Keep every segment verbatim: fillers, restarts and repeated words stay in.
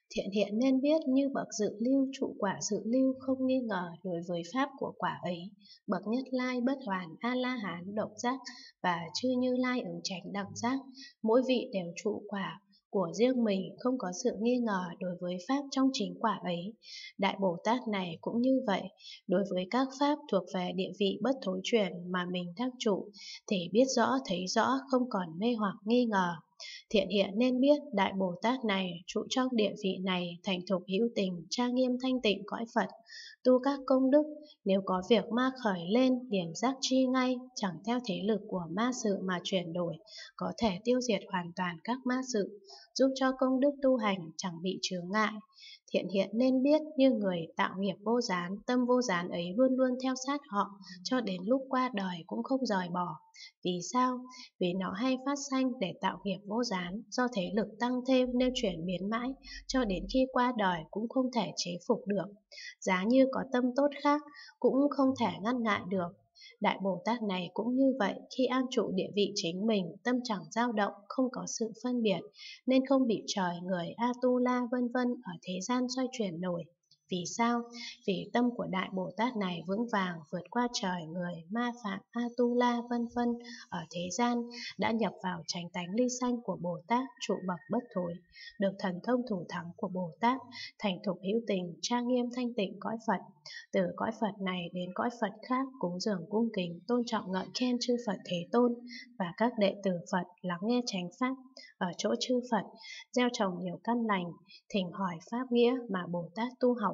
Thiện hiện nên biết như bậc dự lưu trụ quả dự lưu không nghi ngờ đối với pháp của quả ấy, bậc Nhất Lai Bất Hoàn A La Hán độc giác và chư Như Lai ứng chánh đẳng giác, mỗi vị đều trụ quả của riêng mình, không có sự nghi ngờ đối với pháp trong chính quả ấy. Đại Bồ Tát này cũng như vậy, đối với các pháp thuộc về địa vị bất thối chuyển mà mình đang trụ, thì biết rõ thấy rõ, không còn mê hoặc nghi ngờ. Thiện hiện nên biết Đại Bồ Tát này trụ trong địa vị này thành thục hữu tình, trang nghiêm thanh tịnh cõi Phật, tu các công đức, nếu có việc ma khởi lên, điểm giác chi ngay, chẳng theo thế lực của ma sự mà chuyển đổi, có thể tiêu diệt hoàn toàn các ma sự, giúp cho công đức tu hành chẳng bị chướng ngại. Thiện hiện nên biết như người tạo nghiệp vô gián, tâm vô gián ấy luôn luôn theo sát họ, cho đến lúc qua đời cũng không rời bỏ. Vì sao? Vì nó hay phát sanh để tạo nghiệp vô gián, do thế lực tăng thêm nên chuyển biến mãi, cho đến khi qua đời cũng không thể chế phục được. Giá như có tâm tốt khác, cũng không thể ngăn ngại được. Đại Bồ Tát này cũng như vậy, khi an trụ địa vị chính mình, tâm chẳng dao động, không có sự phân biệt, nên không bị trời, người, A-tu-la vân vân ở thế gian xoay chuyển nổi. Vì sao? Vì tâm của Đại Bồ Tát này vững vàng vượt qua trời, người, ma phạm, A-tu-la vân vân ở thế gian, đã nhập vào chánh tánh ly sanh của Bồ Tát, trụ bậc bất thối, được thần thông thủ thắng của Bồ Tát, thành thục hữu tình, trang nghiêm thanh tịnh cõi Phật. Từ cõi Phật này đến cõi Phật khác, cúng dường cung kính, tôn trọng ngợi khen chư Phật Thế Tôn và các đệ tử Phật, lắng nghe chánh pháp ở chỗ chư Phật, gieo trồng nhiều căn lành, thỉnh hỏi pháp nghĩa mà Bồ Tát tu học.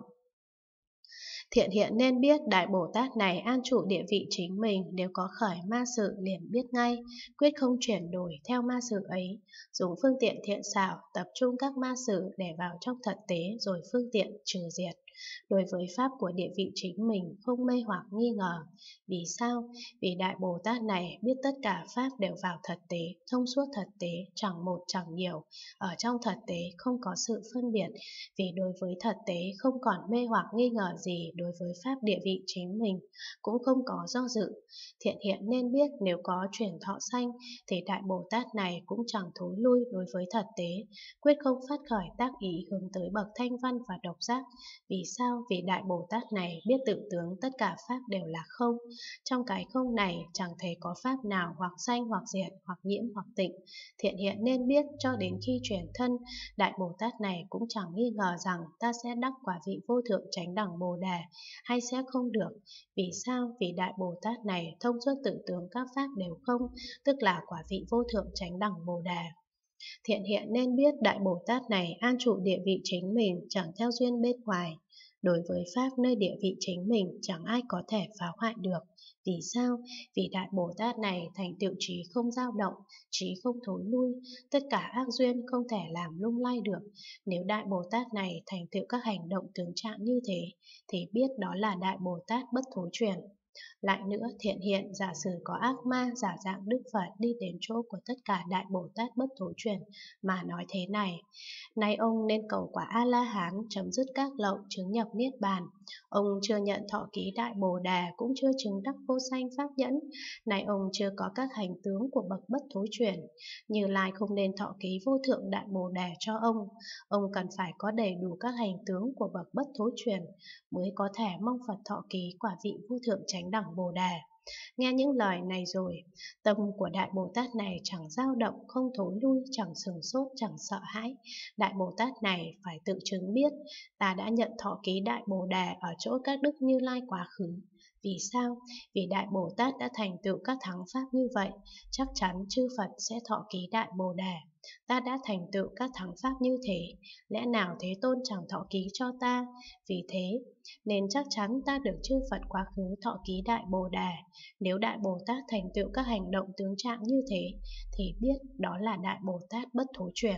Thiện hiện nên biết Đại Bồ Tát này an trụ địa vị chính mình, nếu có khởi ma sự liền biết ngay, quyết không chuyển đổi theo ma sự ấy, dùng phương tiện thiện xảo tập trung các ma sự để vào trong thật tế rồi phương tiện trừ diệt. Đối với pháp của địa vị chính mình không mê hoặc nghi ngờ. Vì sao? Vì Đại Bồ Tát này biết tất cả pháp đều vào thật tế, thông suốt thật tế, chẳng một chẳng nhiều, ở trong thật tế không có sự phân biệt, vì đối với thật tế không còn mê hoặc nghi ngờ gì đối với pháp địa vị chính mình, cũng không có do dự. Thiện hiện nên biết nếu có chuyển thọ sanh thì Đại Bồ Tát này cũng chẳng thối lui đối với thật tế, quyết không phát khởi tác ý hướng tới bậc thanh văn và độc giác. Vì sao? Vì Đại Bồ Tát này biết tự tướng tất cả pháp đều là không. Trong cái không này chẳng thấy có pháp nào hoặc sanh hoặc diệt, hoặc nhiễm hoặc tịnh. Thiện hiện nên biết cho đến khi chuyển thân, Đại Bồ Tát này cũng chẳng nghi ngờ rằng ta sẽ đắc quả vị vô thượng chánh đẳng Bồ Đề hay sẽ không được. Vì sao? Vì Đại Bồ Tát này thông suốt tự tướng các pháp đều không, tức là quả vị vô thượng chánh đẳng Bồ Đề. Thiện hiện nên biết Đại Bồ Tát này an trụ địa vị chính mình, chẳng theo duyên bên ngoài. Đối với pháp nơi địa vị chính mình chẳng ai có thể phá hoại được. Vì sao? Vì Đại Bồ Tát này thành tựu trí không dao động, trí không thối lui, tất cả ác duyên không thể làm lung lay được. Nếu Đại Bồ Tát này thành tựu các hành động tướng trạng như thế, thì biết đó là Đại Bồ Tát bất thối chuyển. Lại nữa, thiện hiện giả sử có ác ma giả dạng Đức Phật đi đến chỗ của tất cả Đại Bồ Tát bất thối chuyển mà nói thế này: nay ông nên cầu quả A-la-hán, chấm dứt các lậu, chứng nhập niết bàn. Ông chưa nhận thọ ký Đại Bồ Đề, cũng chưa chứng đắc vô sanh pháp nhẫn. Nay ông chưa có các hành tướng của bậc bất thối chuyển, Như Lai không nên thọ ký vô thượng Đại Bồ Đề cho ông. Ông cần phải có đầy đủ các hành tướng của bậc bất thối chuyển mới có thể mong Phật thọ ký quả vị vô thượng chánh đẳng Bồ Đề. Nghe những lời này rồi, tâm của Đại Bồ Tát này chẳng dao động, không thối lui, chẳng sửng sốt, chẳng sợ hãi. Đại Bồ Tát này phải tự chứng biết, ta đã nhận thọ ký Đại Bồ Đề ở chỗ các đức Như Lai quá khứ. Vì sao? Vì Đại Bồ Tát đã thành tựu các thắng pháp như vậy, chắc chắn chư Phật sẽ thọ ký Đại Bồ Đề. Ta đã thành tựu các thắng pháp như thế, lẽ nào Thế Tôn chẳng thọ ký cho ta? Vì thế, nên chắc chắn ta được chư Phật quá khứ thọ ký Đại Bồ Đề. Nếu Đại Bồ Tát thành tựu các hành động tướng trạng như thế, thì biết đó là Đại Bồ Tát bất thối chuyển.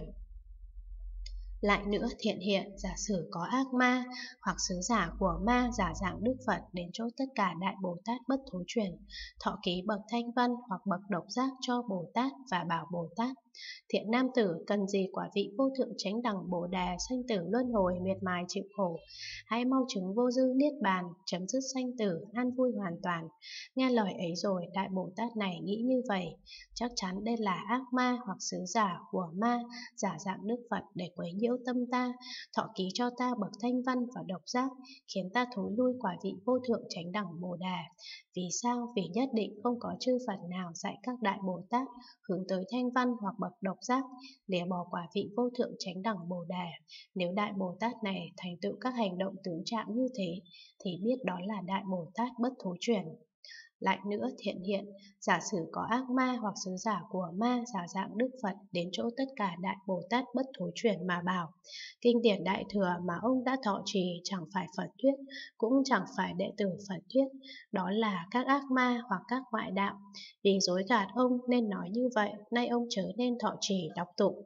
Lại nữa, thiện hiện giả sử có ác ma hoặc sứ giả của ma giả dạng Đức Phật đến chỗ tất cả Đại Bồ Tát bất thối chuyển, thọ ký bậc thanh văn hoặc bậc độc giác cho Bồ Tát và bảo Bồ Tát: Thiện nam tử, cần gì quả vị vô thượng chánh đẳng Bồ Đề, sanh tử luân hồi miệt mài chịu khổ, hãy mau chứng vô dư niết bàn, chấm dứt sanh tử, an vui hoàn toàn. Nghe lời ấy rồi, Đại Bồ Tát này nghĩ như vậy, chắc chắn đây là ác ma hoặc sứ giả của ma, giả dạng Đức Phật để quấy nhiễu tâm ta, thọ ký cho ta bậc thanh văn và độc giác, khiến ta thối lui quả vị vô thượng chánh đẳng Bồ Đề. Vì sao? Vì nhất định không có chư Phật nào dạy các Đại Bồ Tát hướng tới thanh văn hoặc bậc độc giác, lìa bỏ quả vị vô thượng chánh đẳng Bồ Đề. Nếu Đại Bồ Tát này thành tựu các hành động tướng trạng như thế, thì biết đó là Đại Bồ Tát bất thối chuyển. Lại nữa, Thiện hiện, giả sử có ác ma hoặc sứ giả của ma giả dạng Đức Phật đến chỗ tất cả Đại Bồ Tát bất thối chuyển mà bảo: kinh điển Đại Thừa mà ông đã thọ trì chẳng phải Phật thuyết, cũng chẳng phải đệ tử Phật thuyết, đó là các ác ma hoặc các ngoại đạo. Vì dối gạt ông nên nói như vậy, nay ông chớ nên thọ trì đọc tụng.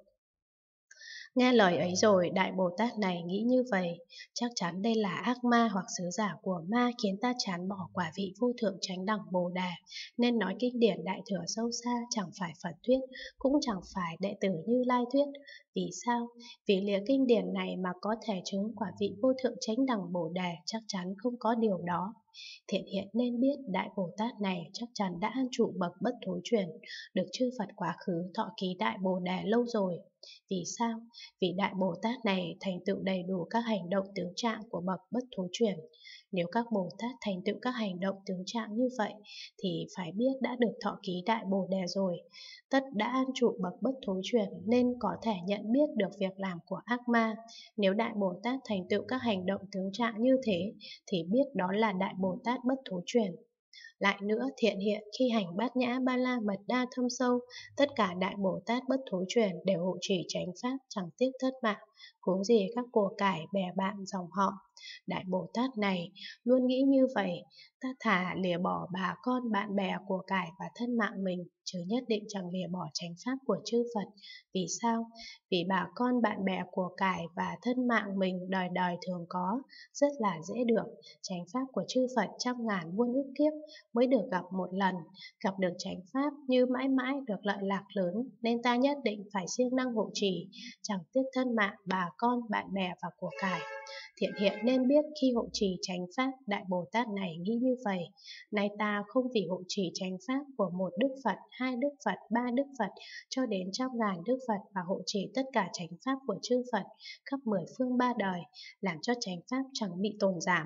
Nghe lời ấy rồi, Đại Bồ Tát này nghĩ như vậy, chắc chắn đây là ác ma hoặc sứ giả của ma khiến ta chán bỏ quả vị vô thượng chánh đẳng Bồ Đề, nên nói kinh điển Đại Thừa sâu xa chẳng phải Phật thuyết, cũng chẳng phải đệ tử Như Lai thuyết. Vì sao? Vì lìa kinh điển này mà có thể chứng quả vị vô thượng chánh đẳng Bồ Đề chắc chắn không có điều đó. Thiện hiện nên biết Đại Bồ Tát này chắc chắn đã an trụ bậc bất thối chuyển, được chư Phật quá khứ thọ ký Đại Bồ Đề lâu rồi. Vì sao? Vì Đại Bồ Tát này thành tựu đầy đủ các hành động tướng trạng của bậc bất thối chuyển. Nếu các Bồ Tát thành tựu các hành động tướng trạng như vậy, thì phải biết đã được thọ ký Đại Bồ Đề rồi, tất đã an trụ bậc bất thối chuyển nên có thể nhận biết được việc làm của ác ma. Nếu Đại Bồ Tát thành tựu các hành động tướng trạng như thế, thì biết đó là Đại Bồ Tát bất thối chuyển. Lại nữa, Thiện hiện, khi hành bát nhã ba la mật đa thâm sâu, tất cả Đại Bồ Tát bất thối chuyển đều hộ trì chánh pháp, chẳng tiếc thất mạng, huống gì các của cải bè bạn dòng họ. Đại Bồ Tát này luôn nghĩ như vậy, ta thà lìa bỏ bà con bạn bè của cải và thân mạng mình, chứ nhất định chẳng lìa bỏ chánh pháp của chư Phật. Vì sao? Vì bà con bạn bè của cải và thân mạng mình đời đời thường có, rất là dễ được. Chánh pháp của chư Phật trăm ngàn muôn ức kiếp mới được gặp một lần, gặp được chánh pháp như mãi mãi được lợi lạc lớn, nên ta nhất định phải siêng năng hộ trì, chẳng tiếc thân mạng, bà con, bạn bè và của cải. Thiện hiện nên biết khi hộ trì chánh pháp, Đại Bồ Tát này nghĩ như vậy, nay ta không vì hộ trì chánh pháp của một Đức Phật, hai Đức Phật, ba Đức Phật cho đến trăm ngàn Đức Phật và hộ trì tất cả chánh pháp của chư Phật khắp mười phương ba đời, làm cho chánh pháp chẳng bị tồn giảm.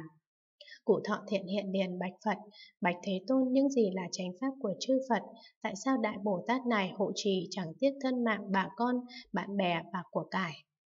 Cụ thọ Thiện hiện liền bạch Phật: bạch Thế Tôn, những gì là chánh pháp của chư Phật? Tại sao Đại Bồ Tát này hộ trì chẳng tiếc thân mạng, bà con, bạn bè và của cải?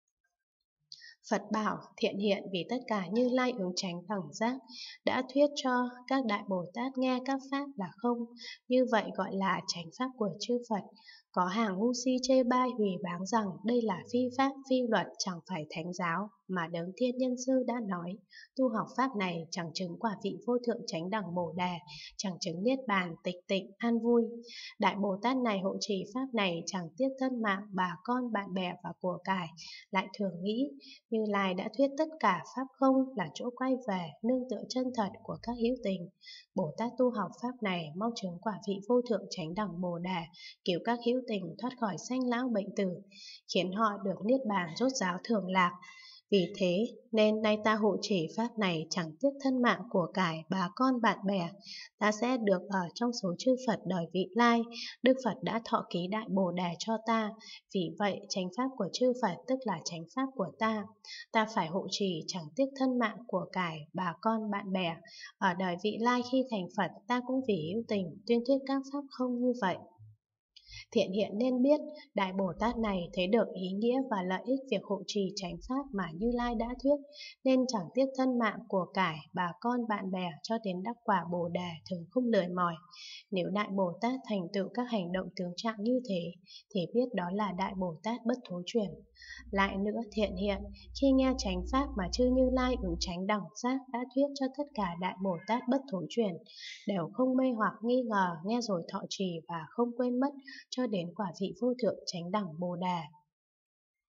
Phật bảo: Thiện hiện, vì tất cả Như Lai ứng chánh đẳng giác đã thuyết cho các Đại Bồ Tát nghe các pháp là không, như vậy gọi là chánh pháp của chư Phật. Có hàng ngu si chê bai hủy báng rằng đây là phi pháp, phi luật, chẳng phải thánh giáo, mà Đấng Thiên Nhân Sư đã nói, tu học pháp này chẳng chứng quả vị vô thượng chánh đẳng Bồ Đề, chẳng chứng niết bàn, tịch tịnh, an vui. Đại Bồ Tát này hộ trì pháp này chẳng tiếc thân mạng, bà con, bạn bè và của cải, lại thường nghĩ Như Lai đã thuyết tất cả pháp không là chỗ quay về nương tựa chân thật của các hữu tình. Bồ Tát tu học pháp này mau chứng quả vị vô thượng chánh đẳng Bồ Đề, cứu các hữu tình thoát khỏi sanh lão bệnh tử, khiến họ được niết bàn rốt ráo thường lạc. Vì thế nên nay ta hộ trì pháp này chẳng tiếc thân mạng của cải, bà con, bạn bè, ta sẽ được ở trong số chư Phật đời vị lai. Đức Phật đã thọ ký Đại Bồ Đề cho ta, vì vậy chánh pháp của chư Phật tức là chánh pháp của ta. Ta phải hộ trì chẳng tiếc thân mạng của cải, bà con, bạn bè. Ở đời vị lai khi thành Phật, ta cũng vì hữu tình tuyên thuyết các pháp không như vậy. Thiện hiện nên biết Đại Bồ Tát này thấy được ý nghĩa và lợi ích việc hộ trì chánh pháp mà Như Lai đã thuyết, nên chẳng tiếc thân mạng của cải, bà con, bạn bè cho đến đắc quả Bồ Đề thường không lười mỏi. Nếu Đại Bồ Tát thành tựu các hành động tướng trạng như thế, thì biết đó là Đại Bồ Tát bất thối chuyển. Lại nữa, Thiện hiện, khi nghe chánh pháp mà chư Như Lai ứng chánh đẳng giác đã thuyết cho tất cả Đại Bồ Tát bất thối chuyển, đều không mê hoặc nghi ngờ, nghe rồi thọ trì và không quên mất cho đến quả vị vô thượng chánh đẳng Bồ Đề.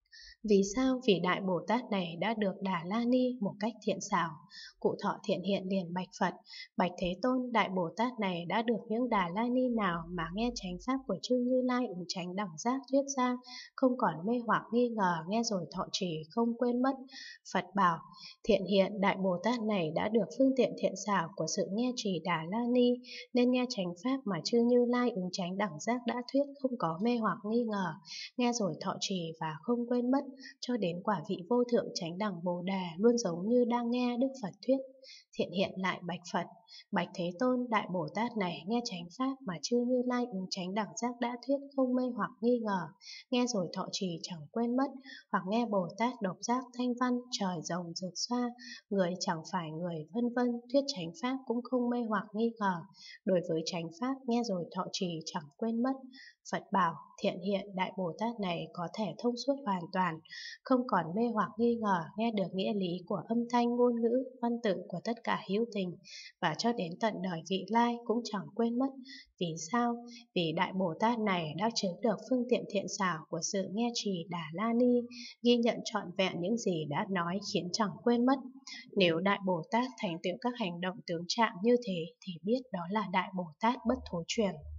Vì sao? Vì Đại Bồ Tát này đã được Đà La Ni một cách thiện xảo. Cụ Thọ Thiện Hiện liền bạch Phật: Bạch Thế Tôn, Đại Bồ Tát này đã được những Đà La Ni nào mà nghe chánh pháp của chư Như Lai ứng chánh đẳng giác thuyết ra, không còn mê hoặc nghi ngờ, nghe rồi thọ trì không quên mất? Phật bảo: Thiện Hiện, Đại Bồ Tát này đã được phương tiện thiện xảo của sự nghe trì Đà La Ni, nên nghe chánh pháp mà chư Như Lai ứng chánh đẳng giác đã thuyết không có mê hoặc nghi ngờ, nghe rồi thọ trì và không quên mất, cho đến quả vị vô thượng chánh đẳng Bồ Đề, luôn giống như đang nghe Đức Phật thuyết. Thiện Hiện lại bạch Phật: Bạch Thế Tôn, Đại Bồ Tát này nghe chánh pháp mà chư Như Lai ứng chánh đẳng giác đã thuyết không mê hoặc nghi ngờ, nghe rồi thọ trì chẳng quên mất, hoặc nghe Bồ Tát độc giác thanh văn, trời rồng rực xoa, người chẳng phải người, vân vân, thuyết chánh pháp cũng không mê hoặc nghi ngờ, đối với chánh pháp nghe rồi thọ trì chẳng quên mất. Phật bảo: Thiện Hiện, Đại Bồ Tát này có thể thông suốt hoàn toàn, không còn mê hoặc nghi ngờ, nghe được nghĩa lý của âm thanh ngôn ngữ văn tự của tất cả hữu tình, và cho đến tận đời vị lai cũng chẳng quên mất. Vì sao? Vì Đại Bồ Tát này đã chứng được phương tiện thiện xảo của sự nghe trì Đà La Ni, ghi nhận trọn vẹn những gì đã nói khiến chẳng quên mất. Nếu Đại Bồ Tát thành tựu các hành động tướng trạng như thế thì biết đó là Đại Bồ Tát bất thối chuyển.